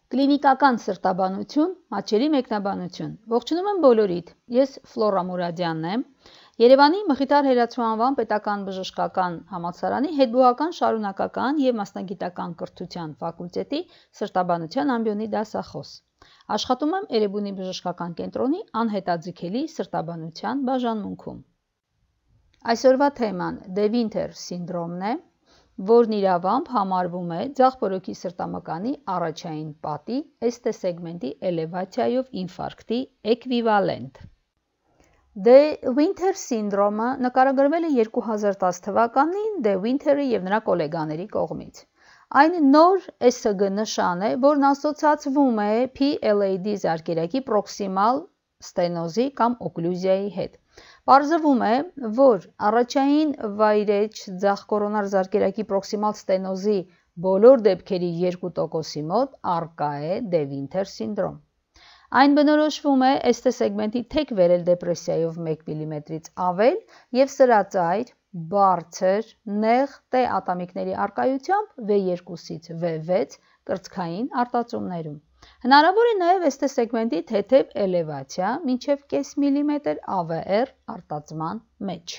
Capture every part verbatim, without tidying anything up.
Կլինիկական սրտաբանություն, մատչելի մեկնաբանություն։ Ողջունում եմ բոլորիդ, ես Ֆլորա Մուրադյանն եմ, Երևանի Մխիթար Հերացու պետական բժշկական համալսարանի հետբուհական շարունակական և մասնագիտական կրթության ֆակուլտետի սրտաբանության ամբիոնի դասախոս։ Աշխատում եմ Էրեբունի բժշկական կենտրոնի անհետաձգելի սրտաբանության բաժանմունքում։ Այսօրվա թեման De Winter սինդրոմն է, որն իրավամբ համարվում է ձախ բորոքի սրտամկանի առաջային պատի էստե սեգմենտի էլևացիայով ինֆարկտի էկվիվալենտ։ De Winter սինդրոմը նկարագրվել է երկու հազար տասը թվականին De Winter-ի և նրա գոլեգաների կողմից։ Այն նոր E S G նշան է, որն ասոցացվում է P L A D զարկերակի պրոքսիմալ ստենոզի կամ օկլյուզիայի հետ։ Պարզվում է, որ առաջային վայրեջ ձախ կորոնար զարկերակի պրոքսիմալ ստենոզի բոլոր դեպքերի երկու տոկոսի մոտ առկա է De Winter սինդրոմ։ Այն բնորոշվում է էստե սեգմենտի թեք վերել դեպրեսիայով մեկ միլիմետրից ավել և սրածայր, բարձր, նեղ T ատամիկների առկայությամբ V երկուսից V վեց կրծքային արտածումներում։ Հնարավոր է նաև էստե սեգմենտի թեթև էլևացիա մինչև կես միլիմետր A V R արտածման մեջ։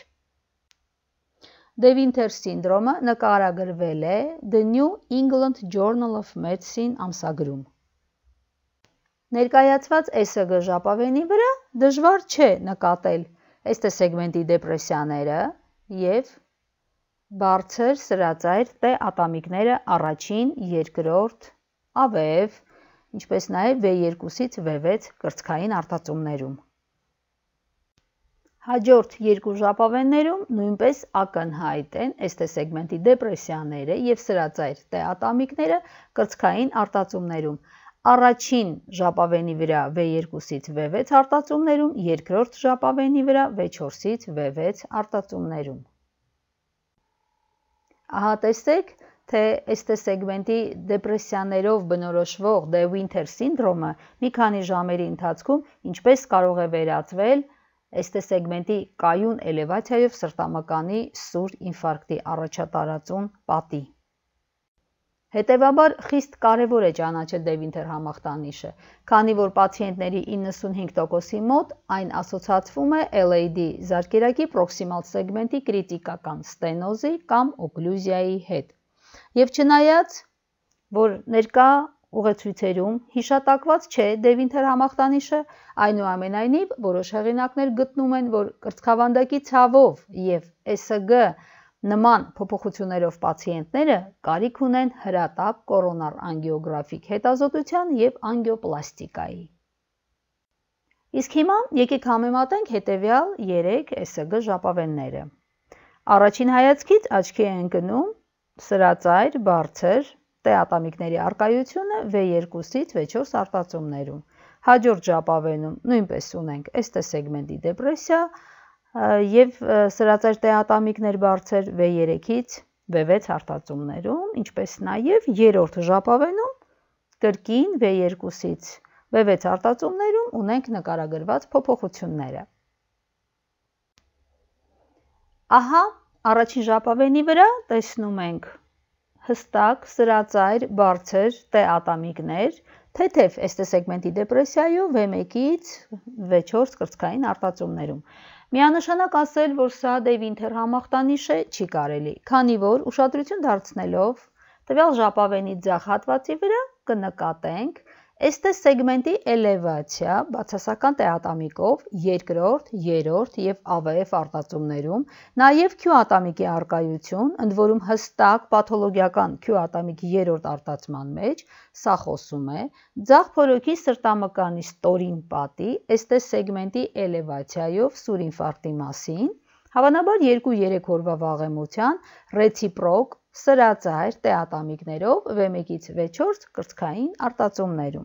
De Winter սինդրոմը նկարագրվել է The New England Journal of Medicine ամսագրում։ Ներկայացված E S G ժապավենի վրա դժվար չէ նկատել էստե սեգմենտի դեպրեսիաները և բարձր սրածայր T ատամիկները առաջին, երկրորդ, A V F, ինչպես նաև V երկուսից V վեց կրծքային արտածումներում։ Հաջորդ երկու ժապավեններում նույնպես ակնհայտ են էստե սեգմենտի դեպրեսիաները և սրածայր T ատամիկները կրծքային արտածումներում, առաջին ժապավենի վրա V երկուսից V վեց արտածումներում, երկրորդ ժապավենի վրա V չորսից V վեց արտածումներում։ Ահա տեսեք, թե էստե սեգմենտի դեպրեսիաներով բնորոշվող De Winter սինդրոմը մի քանի ժամերի ընթացքում ինչպես կարող է վերածվել էստե սեգմենտի կայուն էլևացիայով սրտամկանի սուր ինֆարկտի առաջատարածուն պատի։ Հետևաբար խիստ կարևոր է ճանաչել De Winter համախտանիշը, քանի որ պացիենտների իննսունհինգ տոկոսի մոտ այն ասոցացվում է L A D զարկերակի պրոքսիմալ սեգմենտի կրիտիկական ստենոզի կամ օկլյուզիայի հետ։ Եվ չնայած, որ ներկա ուղեցույցերում հիշատակված չէ De Winter համախտանիշը, այնուամենայնիվ որոշ հեղինակներ գտնում են, որ կրծքավանդակի ցավով և E S G նման փոփոխություններով պացիենտները կարիք ունեն հրատապ կորոնար անգիոգրաֆիկ հետազոտության և անգիոպլաստիկայի։ Իսկ հիմա եկեք համեմատենք հետևյալ երեք E S G ժապավենները։ Առաջին հայացքից աչքի է ընկնում սրածայր, բարձր T ատամիկների առկայությունը V երկուսից V չորս արտածումներում։ Հաջորդ ժապավենում նույնպես ունենք էստե սեգմենտի դեպրեսիա և սրածայր T ատամիկներ բարձր V երեքից V վեց արտածումներում, ինչպես նաև երրորդ ժապավենում կրկին V երկուսից V վեց արտածումներում ունենք նկարագրված փոփոխությունները։ Ահա առաջին ժապավենի վրա տեսնում ենք հստակ սրածայր բարձր T ատամիկներ, թեթև էստե սեգմենտի դեպրեսիայով V մեկից V չորս կրծքային արտածումներում։ Միանշանակ ասել, որ սա De Winter համախտանիշ է, չի կարելի, քանի որ ուշադրություն դարձնելով տվյալ ժապավենի ձախ հատվածի վրա կնկատենք էստե սեգմենտի էլևացիա բացասական T ատամիկով երկրորդ, երրորդ և A V F արտածումներում, նաև Q ատամիկի առկայություն, ընդ որում հստակ պաթոլոգիական Q ատամիկի երրորդ արտածման մեջ, սա խոսում է ձախ բորոքի սրտամկանի ստորին պատի էստե սեգմենտի էլևացիայով սուր ինֆարկտի մասին, հավանաբար երկու-երեք օրվա վաղեմության ռեցիպրոկ սրածայր T ատամիկներով V մեկից V չորս կրծքային արտածումներում։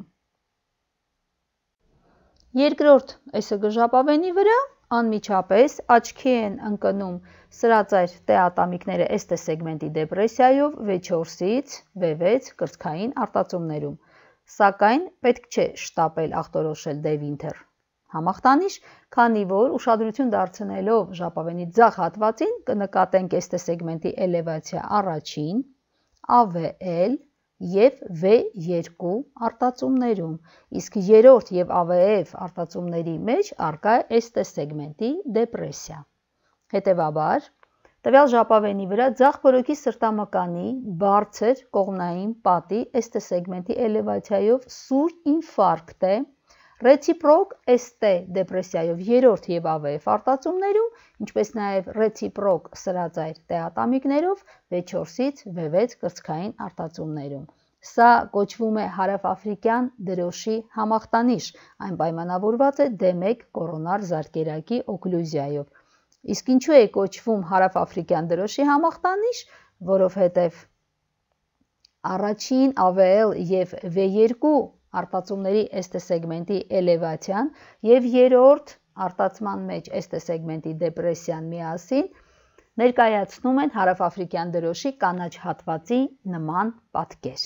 Երկրորդ E S G ժապավենի վրա անմիջապես աչքի են ընկնում սրածայր T ատամիկները էստե սեգմենտի դեպրեսիայով V չորսից V վեց կրծքային արտածումներում, սակայն պետք չէ շտապել ախտորոշել De Winter համախտանիշ, քանի որ ուշադրություն դարձնելով ժապավենի ձախ հատվածին կնկատենք էստե սեգմենտի էլևացիա առաջին, A V L և վե երկու արտածումներում, իսկ երրորդ և ավեև արտածումների մեջ առկա է էստե սեգմենտի դեպրեսիա։ Հետևաբար, տվյալ ժապավենի վրա ձախ բորոքի սրտամկանի բարձր կողմնային պատի էստե սեգմենտի էլևացիայով սուր ինֆարկտ է, ռեցիպրոկ էստե դեպրեսիայով երրորդ և ավեև արտածումներում, ինչպես նաև ռեցիպրոկ սրածայր տեատամիկներով վե չորսից վե վեց կրծքային արտածումներում։ Սա կոչվում է հարավաֆրիկյան դրոշի համախտանիշ, այն պայմանավորված է դե մեկ կորոնար զարկերակի օկլյուզիայով։ Իսկ ինչու է կոչվում հարավաֆրիկյան դրոշի համախտանիշ, որովհետև առաջին ԱՎԼ և վե երկու արտածումների էստե սեգմենտի էլևացիան և երրորդ արտածման մեջ էստե սեգմենտի դեպրեսիան միասին ներկայացնում են հարավաֆրիկյան դրոշի կանաչ հատվածի նման պատկեր։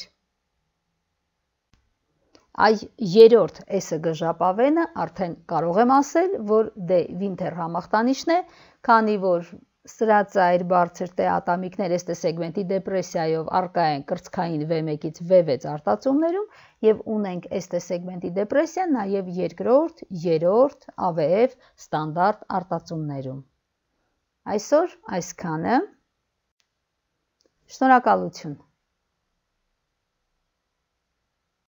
Այ երրորդ էս գ ժապավենը արդեն կարող եմ ասել, որ դե վինթեր համախտանիշն է, քանի որ սրածայր բարձր տեատամիկներ էստե սեգմենտի դեպրեսիայով առկա են կրծքային վե մեկից վե վեց արտածումներում և ունենք էստե սեգմենտի դեպրեսիա նաև երկրորդ, երրորդ, ավեև ստանդարտ արտածումներում։ Այսօր այսքանը, շնորհակալություն։